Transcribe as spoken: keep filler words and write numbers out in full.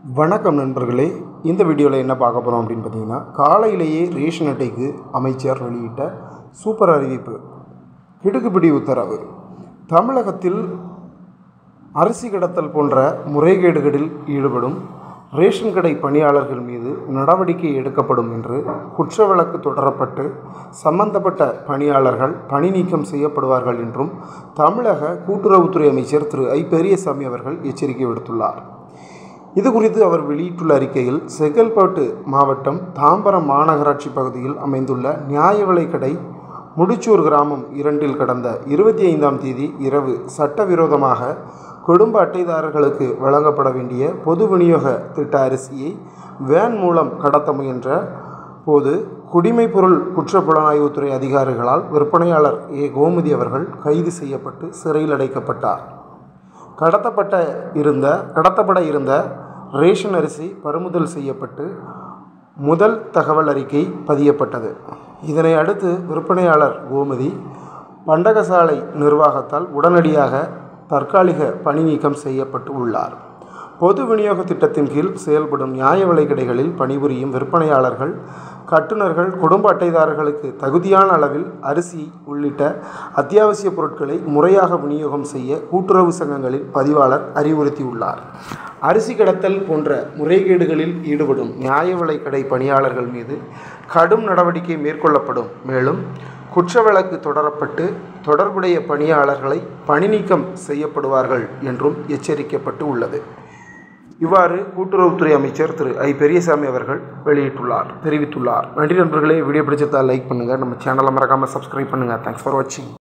வணக்கம் நண்பர்களே, இந்த வீடியோவில் என்ன பார்க்க போகிறோம் அப்படின்னு பார்த்தீங்கன்னா, காலையிலேயே ரேஷன் அட்டைக்கு அமைச்சர் வெளியிட்ட சூப்பர் அறிவிப்பு. கிடுக்குப்பிடி உத்தரவு. தமிழகத்தில் அரிசி கடத்தல் போன்ற முறைகேடுகளில் ஈடுபடும் ரேஷன் கடை பணியாளர்கள் மீது நடவடிக்கை எடுக்கப்படும் என்று குற்ற வழக்கு தொடரப்பட்டு சம்பந்தப்பட்ட பணியாளர்கள் பணி நீக்கம் செய்யப்படுவார்கள் என்றும் தமிழக கூட்டுறவுத்துறை அமைச்சர் திரு ஐ பெரியசாமி அவர்கள் எச்சரிக்கை விடுத்துள்ளார். இது குறித்து அவர் வெளியிட்டுள்ள அறிக்கையில், செங்கல்பட்டு மாவட்டம் தாம்பரம் மாநகராட்சி பகுதியில் அமைந்துள்ள நியாய விலைக் கடை முடிச்சூர் கிராமம் இரண்டில் கடந்த இருபத்தி ஐந்தாம் தேதி இரவு சட்டவிரோதமாக குடும்ப அட்டைதாரர்களுக்கு வழங்கப்பட வேண்டிய பொது விநியோக திட்ட அரிசியை வேன் மூலம் கடத்த முயன்ற போது குடிமைப்பொருள் குற்றப்புலனாய்வுத்துறை அதிகாரிகளால் விற்பனையாளர் ஏ கோமதி அவர்கள் கைது செய்யப்பட்டு சிறையில் அடைக்கப்பட்டார். கடத்தப்பட்ட இருந்த கடத்தப்பட இருந்த ரேஷன் அரிசி பறிமுதல் செய்யப்பட்டு முதல் தகவல் அறிக்கை பதியப்பட்டது. இதனை அடுத்து விற்பனையாளர் கோமதி பண்டகசாலை நிர்வாகத்தால் உடனடியாக தற்காலிக பணி நீக்கம் செய்யப்பட்டு உள்ளார். பொது விநியோக திட்டத்தின் கீழ் செயல்படும் நியாய விலைக் கடைகளில் பணிபுரியும் விற்பனையாளர்கள், கட்டுநர்கள் குடும்ப அட்டைதாரர்களுக்கு தகுதியான அளவில் அரிசி உள்ளிட்ட அத்தியாவசிய பொருட்களை முறையாக விநியோகம் செய்ய கூட்டுறவு சங்கங்களின் பதிவாளர் அறிவுறுத்தியுள்ளார். அரிசி கடத்தல் போன்ற முறைகேடுகளில் ஈடுபடும் நியாய விலைக் கடை பணியாளர்கள் மீது கடும் நடவடிக்கை மேற்கொள்ளப்படும். மேலும் குற்ற வழக்கு தொடரப்பட்டு தொடர்புடைய பணியாளர்களை பணி நீக்கம் செய்யப்படுவார்கள் என்றும் எச்சரிக்கப்பட்டு உள்ளது. இவ்வாறு கூட்டுறவுத்துறை அமைச்சர் திரு ஐ பெரியசாமி அவர்கள் வெளியிட்டுள்ளார் தெரிவித்துள்ளார். நன்றி நண்பர்களே, வீடியோ பிடிச்சிருந்தால் லைக் பண்ணுங்கள், நம்ம சேனலை மறக்காமல் சப்ஸ்கிரைப் பண்ணுங்கள். தேங்க்ஸ் ஃபார் வாட்சிங்.